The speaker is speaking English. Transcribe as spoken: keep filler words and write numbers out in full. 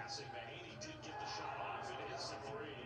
passing. Mahaney did get the shot off. It is a three.